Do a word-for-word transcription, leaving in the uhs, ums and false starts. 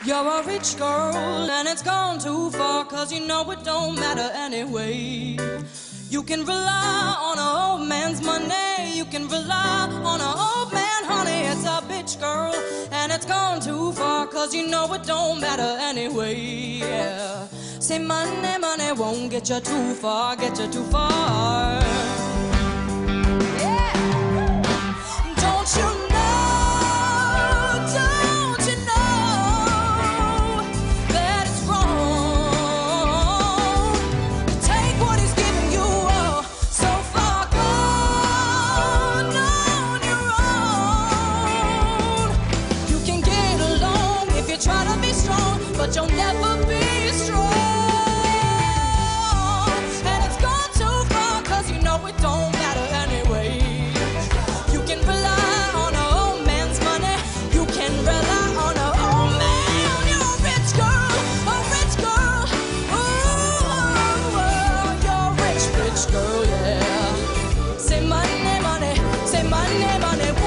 You're a rich girl and it's gone too far, 'cause you know it don't matter anyway. You can rely on an old man's money, you can rely on an old man, honey. It's a bitch girl and it's gone too far, 'cause you know it don't matter anyway. Yeah. Say money, money won't get you too far, get you too far. Yeah. Don't you know, don't you know that it's wrong to take what he's giving you, oh, so far gone on your own. You can get along if you try to be strong, but you'll never be strong. And it's gone too far, 'cause you know it don't matter anyway. You can rely on an old man's money, you can rely on an old man. You're a rich girl, a rich girl. Ooh, you're a rich, rich girl, yeah. Say money, money, say money, money.